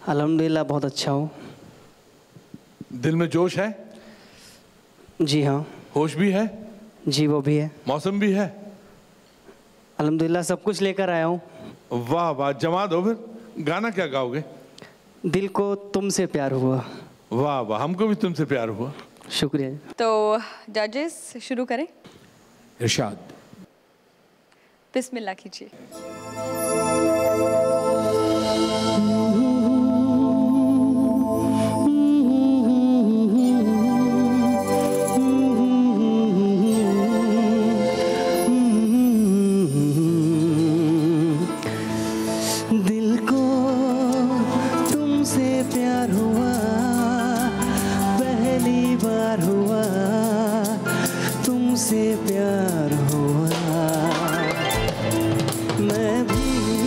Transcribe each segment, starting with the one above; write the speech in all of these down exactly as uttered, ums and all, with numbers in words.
अल्हम्दुलिल्लाह बहुत अच्छा हूँ। दिल में जोश है? जी हाँ। होश भी है? जी वो भी है। मौसम भी है? अल्हम्दुलिल्लाह सब कुछ लेकर आया हूँ। वाह वाह, जमा दो फिर। गाना क्या गाओगे? दिल को तुमसे प्यार हुआ। वाह वाह, हमको भी तुमसे प्यार हुआ। शुक्रिया। तो जजेस शुरू करें। इरशाद। बिस्मिल्लाह कीजिए। दिल को तुमसे प्यार हुआ, पहली बार हुआ तुमसे प्यार हुआ। मैं भी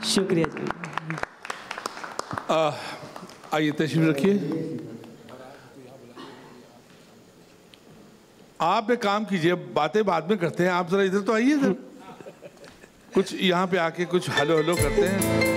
शुक्रिया जी। आ, आइए तशरीफ रखिए। आप एक काम कीजिए, बातें बाद में करते हैं, आप जरा इधर तो आइए इधर। कुछ यहाँ पे आके कुछ हेलो हेलो करते हैं।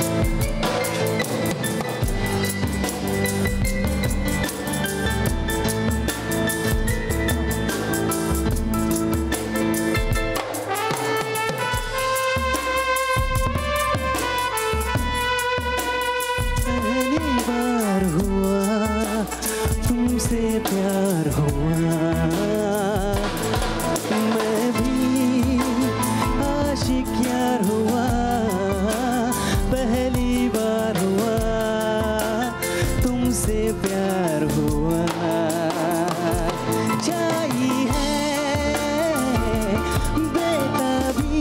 पहली बार हुआ तुमसे प्यार हुआ, मैं भी आशिक यार हुआ। पहली बार हुआ तुमसे प्यार हुआ, चाहिए है बेताबी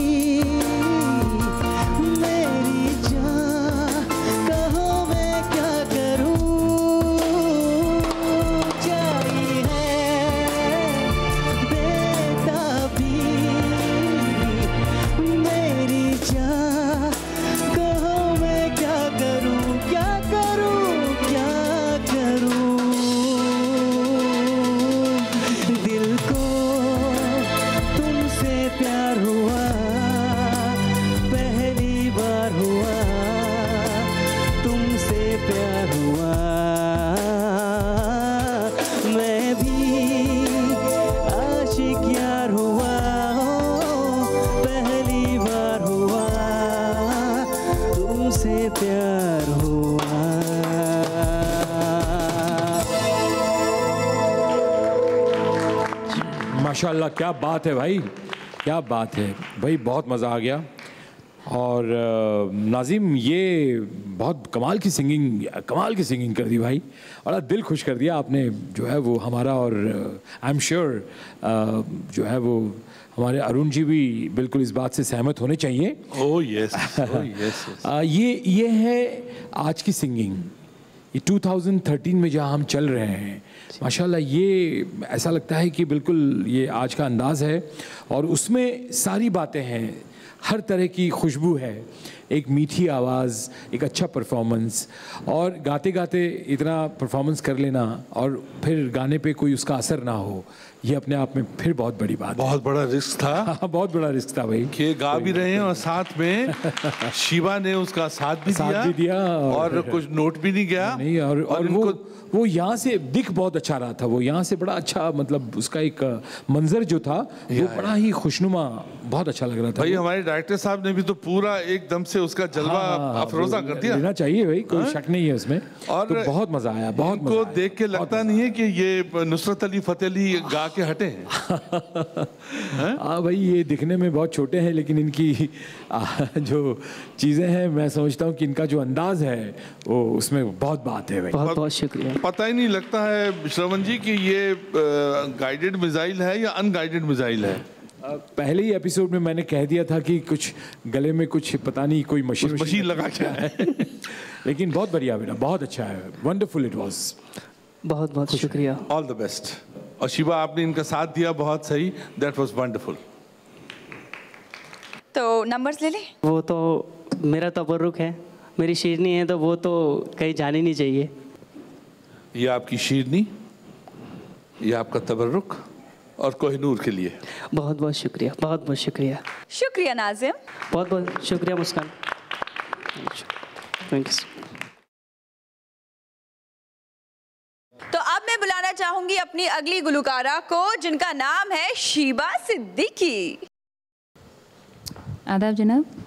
मेरी जान, कहो मैं क्या करूं। चाहिए है बेताबी मेरी जान, कहो मैं क्या करूं, क्या करूं, क्या करूं। दिल को तुमसे प्यार हुआ, पहली बार हुआ तुमसे प्यार हुआ, मैं भी आशिक यार हुआ। पहली बार हुआ तुमसे प्यार हुआ। माशाल्लाह, क्या बात है भाई, क्या बात है भाई, बहुत मज़ा आ गया। और अ, नाज़िम, ये बहुत कमाल की सिंगिंग, कमाल की सिंगिंग कर दी भाई, बड़ा दिल खुश कर दिया आपने जो है वो हमारा। और आई एम श्योर जो है वो हमारे अरुण जी भी बिल्कुल इस बात से सहमत होने चाहिए। Oh yes, oh yes. आ, ये ये है आज की सिंगिंग, ये टू थाउज़ेंड थर्टीन में जहाँ हम चल रहे हैं, माशाल्लाह, ये ऐसा लगता है कि बिल्कुल ये आज का अंदाज़ है। और उसमें सारी बातें हैं, हर तरह की खुशबू है, एक मीठी आवाज़, एक अच्छा परफॉर्मेंस, और गाते गाते इतना परफॉर्मेंस कर लेना और फिर गाने पे कोई उसका असर ना हो, ये अपने आप में फिर बहुत बड़ी बात है। बहुत बड़ा रिस्क था। हाँ, बहुत बड़ा रिस्क था भाई, कि गा भी रहे हैं और साथ में शिवा ने उसका साथ भी साथ दिया, भी दिया और, और कुछ नोट भी नहीं गया। नहीं, और, और, और इनको वो वो यहाँ से दिख बहुत अच्छा रहा था, वो यहाँ से बड़ा अच्छा, मतलब उसका एक मंजर जो था वो बड़ा ही खुशनुमा, बहुत अच्छा लग रहा था। भाई हमारे डायरेक्टर साहब ने भी तो पूरा एकदम से उसका जलवा हाँ, अफरोजा कर दिया। लेना चाहिए भाई, कोई शक नहीं है उसमें। और तो बहुत मजा आया, बहुत मजा इनको आया। देख के लगता नहीं है कि ये नुसरत अली फतेह अली गा के हटे हैं। हाँ भाई, ये दिखने में बहुत छोटे हैं, लेकिन इनकी आ, जो चीज़ें हैं, मैं समझता हूँ कि इनका जो अंदाज है वो उसमें बहुत बात है भाई। बहुत बहुत शुक्रिया। पता ही नहीं लगता है श्रवण जी कि ये गाइडेड मिसाइल है या अनगाइडेड मिसाइल है। पहले ही एपिसोड में मैंने कह दिया था कि कुछ गले में कुछ पता नहीं कोई मशीन मशीन लगा क्या है। लेकिन बहुत बढ़िया बेटा, बहुत अच्छा है, वंडरफुल इट वाज। बहुत बहुत शुक्रिया। All the best. और शिवा, आपने इनका साथ दिया, बहुत सही, दैट वाज वंडरफुल। तो नंबर्स ले लें। वो तो मेरा तबर्रुक है, मेरी शेरनी है, तो वो तो कहीं जानी नहीं चाहिए। ये आपकी शीरनी, ये आपका तबर्रुक, और कोहिनूर के लिए बहुत बहुत शुक्रिया, बहुत बहुत शुक्रिया, शुक्रिया नाज़िम। बहुत बहुत शुक्रिया मुस्कान, थैंक यू। तो अब मैं बुलाना चाहूंगी अपनी अगली गुलकारा को, जिनका नाम है शीबा सिद्दीकी। आदाब जनाब।